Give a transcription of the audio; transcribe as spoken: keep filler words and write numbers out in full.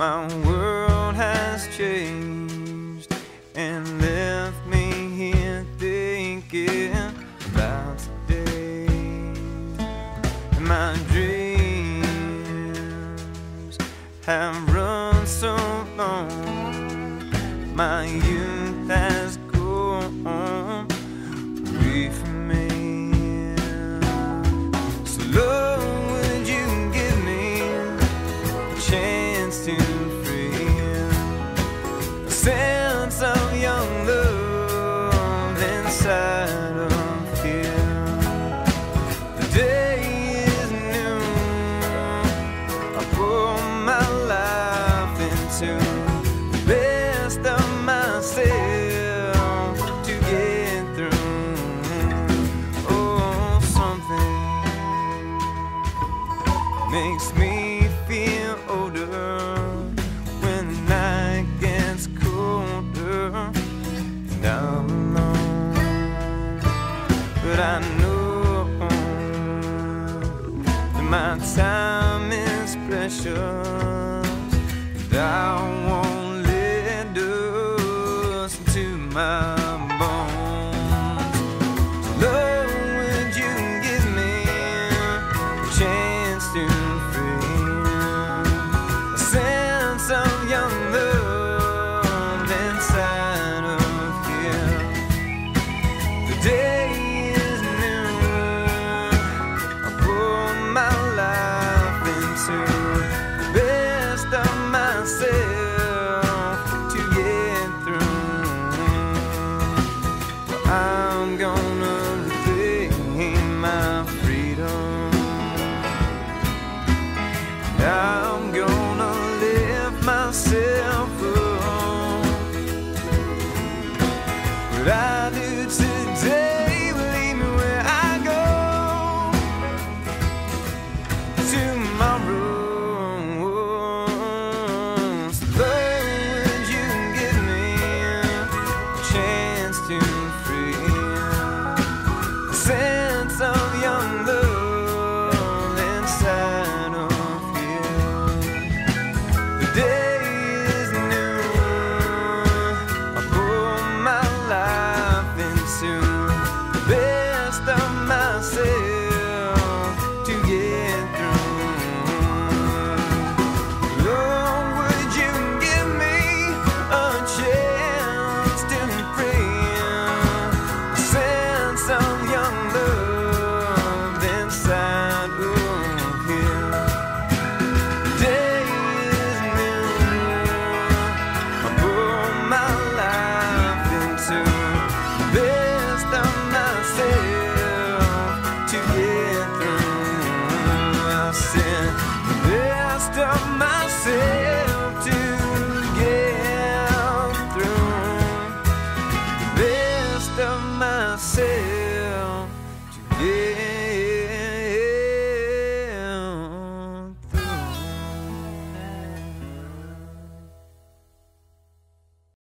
My world has changed and left me here thinking about today. And my dreams have run so long, my youth has gone away from me. So Lord, would you give me a chance to free a sense of young love inside of here. The day is new, I pour my life into the best of myself to get through. Oh, something makes me feel older when the night gets colder and I'm alone. But I know that my time is precious, and I won't let dust into my bones. So Lord, would you give me a chance to feel a sense of young love inside of here. The day is new, I pour my life into the best of myself to get through. Well, I'm gonna reclaim my freedom. I'm gonna lift myself up. What I do today will lead me where I go tomorrow. So Lord, would you give me a chance to free a sense of young love inside of here. The day is new, I pour my life into the best of myself to get through. Lord, would you give me a chance to free a sense of young love inside of here. The day is new, I pour my life into the best of myself to get through. I said the best of myself to get through. The best of myself to get